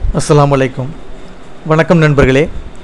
அஸ்ஸலாமு அலைக்கும். வணக்கம் நண்பர்களே.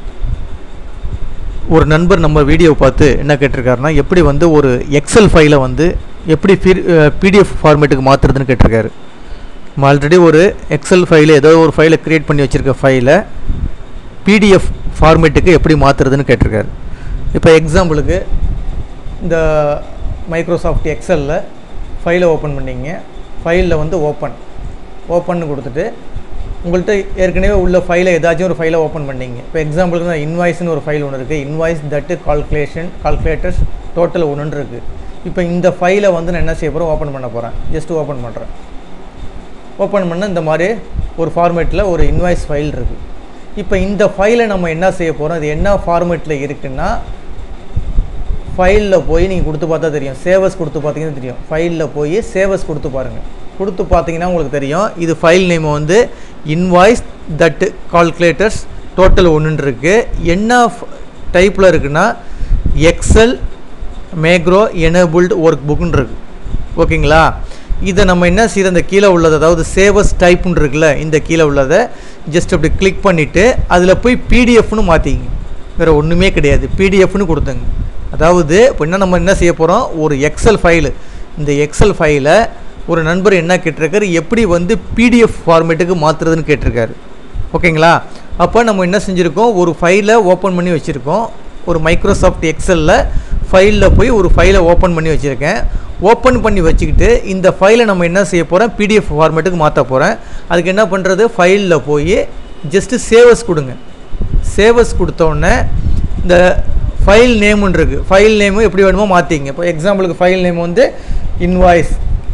ஒரு நண்பர் நம்ம வீடியோவை பார்த்து என்ன கேட்டிருக்காருன்னா, எப்படி ஒரு எக்ஸல் ஃபைலை எப்படி பிடிஎஃப் ஃபார்மேட்டுக்கு மாற்றுறதுன்னு கேட்டிருக்காரு. நம்ம ஆல்ரெடி ஒரு எக்ஸல் ஃபைலை ஏதோ ஒரு ஃபைலை க்ரியேட் பண்ணி வச்சுருக்க ஃபைலை பிடிஎஃப் ஃபார்மேட்டுக்கு எப்படி மாற்றுறதுன்னு கேட்டிருக்காரு. இப்போ எக்ஸாம்பிளுக்கு இந்த மைக்ரோசாஃப்ட் எக்ஸலில் ஃபைலை ஓப்பன் பண்ணிங்க. ஃபைலில் ஓப்பன் கொடுத்துட்டு உங்கள்கிட்ட ஏற்கனவே உள்ள ஃபைலை ஏதாச்சும் ஒரு ஃபைலை ஓப்பன் பண்ணிங்க. இப்போ எக்ஸாம்பிளுக்கு தான் இன்வாய்ஸ்னு ஒரு ஃபைல் ஒன்று இருக்குது. இன்வாய்ஸ் தட்டு கால்குலேட்டர்ஸ் டோட்டல் ஒன்று இருக்குது. இப்போ இந்த ஃபைலை நான் என்ன செய்ய போகிறேன், ஓப்பன் பண்ண போகிறேன். ஜஸ்ட்டு ஓப்பன் பண்ணுறேன். ஓப்பன் பண்ண இந்த மாதிரி ஒரு ஃபார்மேட்டில் ஒரு இன்வாய்ஸ் ஃபைல் இருக்குது. இப்போ இந்த ஃபைலை நம்ம என்ன செய்ய போகிறோம், அது என்ன ஃபார்மேட்டில் இருக்குன்னா, ஃபைலில் போய் நீங்கள் கொடுத்து பார்த்தா தெரியும். சேவஸ் கொடுத்து பார்த்தீங்கன்னா தெரியும். ஃபைலில் போய் சேவஸ் கொடுத்து பாருங்கள். கொடுத்து பார்த்தீங்கன்னா உங்களுக்கு தெரியும். இது ஃபைல் நேம் இன்வாய்ஸ் தட்டு கால்குலேட்டர்ஸ் டோட்டல் ஒன்று இருக்குது. என்ன டைப்பில் இருக்குன்னா எக்ஸல் மேக்ரோ எனேபிள்டு ஒர்க் புக்குன்னு இருக்குது. ஓகேங்களா? இதை நம்ம என்ன செய்கிற இந்த கீழே உள்ளது, அதாவது சேவஸ் டைப்புன்னு இருக்குல்ல, இந்த கீழே உள்ளதை ஜஸ்ட் அப்படி கிளிக் பண்ணிவிட்டு அதில் போய் பிடிஎஃப்னு மாற்றிங்க. வேறு ஒன்றுமே கிடையாது, பிடிஎஃப்னு கொடுத்துங்க. அதாவது இப்போ நம்ம என்ன செய்ய போகிறோம், ஒரு எக்ஸல் ஃபைலு, இந்த எக்ஸல் ஃபைலை ஒரு நண்பர் என்ன கேட்டிருக்காரு, எப்படி பிடிஎஃப் ஃபார்மேட்டுக்கு மாற்றுறதுன்னு கேட்டிருக்காரு. ஓகேங்களா? அப்போ நம்ம என்ன செஞ்சுருக்கோம், ஒரு ஃபைலை ஓப்பன் பண்ணி வச்சுருக்கோம். ஒரு மைக்ரோசாஃப்ட் எக்ஸலில் ஃபைலில் போய் ஒரு ஃபைலை ஓப்பன் பண்ணி வச்சுருக்கேன். ஓப்பன் பண்ணி வச்சுக்கிட்டு இந்த ஃபைலை நம்ம என்ன செய்ய போகிறோம், பிடிஎஃப் ஃபார்மேட்டுக்கு மாற்ற போகிறேன். அதுக்கு என்ன பண்ணுறது, ஃபைலில் போய் ஜஸ்ட்டு சேவஸ் கொடுங்க. சேவஸ் கொடுத்தோடனே இந்த ஃபைல் நேமுன்னு இருக்குது. ஃபைல் நேமு எப்படி வேணுமோ மாற்றிங்க. இப்போ எக்ஸாம்பிளுக்கு ஃபைல் நேம் இன்வாய்ஸ்,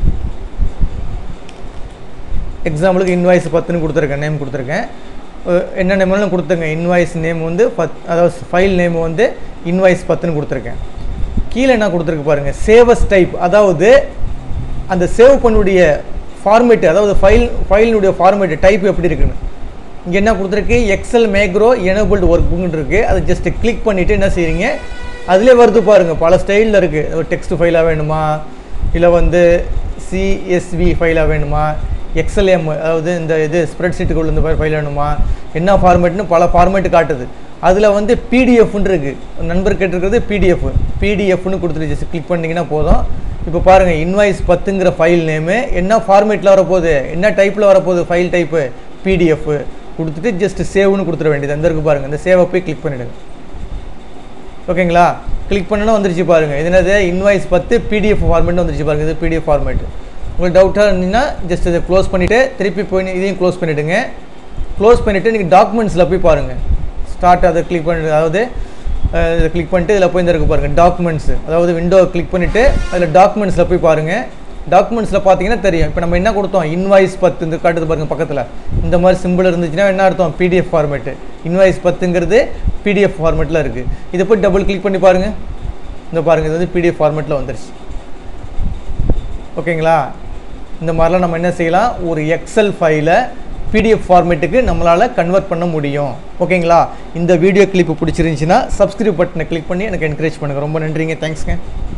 எக்ஸாம்பிளுக்கு இன்வாய்ஸ் 10ன்னு கொடுத்துருக்கேன், நேம் கொடுத்துருக்கேன். என்ன நேம்னாலும் கொடுத்துருங்க. இன்வாய்ஸ் நேம் அதாவது ஃபைல் நேம் இன்வாய்ஸ் 10ன்னு கொடுத்துருக்கேன். கீழே என்ன கொடுத்துருக்கு பாருங்கள், சேவஸ் டைப், அதாவது அந்த சேவ் பண்ணுடைய ஃபார்மேட்டு, அதாவது ஃபைலினுடைய ஃபார்மேட்டு டைப் எப்படி இருக்குன்னு இங்கே என்ன கொடுத்துருக்கு, எக்ஸல் மேக்ரோ எனேபிள்டு ஒர்க் புக்குன்னு இருக்குது. அதை ஜஸ்ட்டு கிளிக் பண்ணிவிட்டு என்ன செய்கிறீங்க, அதிலே வருது பாருங்கள். பல ஸ்டைலில் இருக்குது. ஒரு டெக்ஸ்ட் ஃபைலாக வேணுமா, இல்லை சிஎஸ்வி ஃபைலாக வேணுமா, எக்ஸ்எல்எம், அதாவது இந்த ஸ்ப்ரெட் ஷீட்டுக்குள்ள இந்த ஃபைல் வேணுமா, என்ன ஃபார்மேட்னு பல ஃபார்மேட்டு காட்டுது. அதில் பிடிஎஃப்னு இருக்குது. நண்பர் கேட்டிருக்கிறது பிடிஎஃப்னு கொடுத்துட்டு ஜஸ்ட் கிளிக் பண்ணிங்கன்னா போதும். இப்போ பாருங்கள், இன்வாய்ஸ் 10ங்கிற ஃபைல் நேமு என்ன ஃபார்மேட்டில் வரப்போகுது, என்ன டைப்பில் வரப்போகுது, ஃபைல் டைப்பு பிடிஎஃப் கொடுத்துட்டு ஜஸ்ட் சேவ்னு கொடுத்துட வேண்டியது. அந்த இருக்குது பாருங்கள், இந்த சேவை போய் கிளிக் பண்ணிவிடுங்க. ஓகேங்களா? கிளிக் பண்ணணும், வந்துருச்சு பாருங்கள். இது என்னது, இன்வாய்ஸ் 10 பிடிஎஃப் ஃபார்மேட்னு வந்துருச்சு பாருங்கள். இது பிடிஎஃப் ஃபார்மேட்டு. உங்களுக்கு டவுட்டாக இருந்தீங்கன்னா ஜஸ்ட் இதை க்ளோஸ் பண்ணிவிட்டு திருப்பி போய் இதையும் க்ளோஸ் பண்ணிவிடுங்க. க்ளோஸ் பண்ணிவிட்டு நீங்கள் டாக்குமெண்ட்ஸில் போய் பாருங்கள். ஸ்டார்ட் அதை கிளிக் பண்ணிட்டு, அதாவது இதை கிளிக் பண்ணிட்டு இதில் போய் இந்த இருக்குது பாருங்கள் டாக்குமெண்ட்ஸு, அதாவது விண்டோவை கிளிக் பண்ணிவிட்டு அதில் டாக்குமெண்ட்ஸில் போய் பாருங்கள். டாக்குமெண்ட்ஸில் பார்த்தீங்கன்னா தெரியும். இப்போ நம்ம என்ன கொடுத்தோம், இன்வாய்ஸ் 10 இந்த காட்டுது பாருங்கள் பக்கத்தில். இந்த மாதிரி சிம்பிள் இருந்துச்சுன்னா என்ன அர்த்தம், பிடிஎஃப் ஃபார்மேட்டு. இன்வாய்ஸ் 10ங்கிறது பிடிஎஃப் ஃபார்மேட்டில் இருக்குது. இதை போய் டபுள் கிளிக் பண்ணி பாருங்கள். இந்த பாருங்கள், இது பிடிஎஃப் ஃபார்மேட்டில் வந்துருச்சு. ஓகேங்களா? இந்த மாதிரிலாம் நம்ம என்ன செய்யலாம், ஒரு எக்ஸல் ஃபைலை பிடிஎஃப் ஃபார்மேட்டுக்கு நம்மளால் கன்வெர்ட் பண்ண முடியும். ஓகேங்களா? இந்த வீடியோ கிளிப்பு பிடிச்சிருந்துச்சின்னா சப்ஸ்கிரைப் பட்டனை கிளிக் பண்ணி எனக்கு என்கரேஜ் பண்ணுங்கள். ரொம்ப நன்றிங்க, தேங்க்ஸ்ங்க.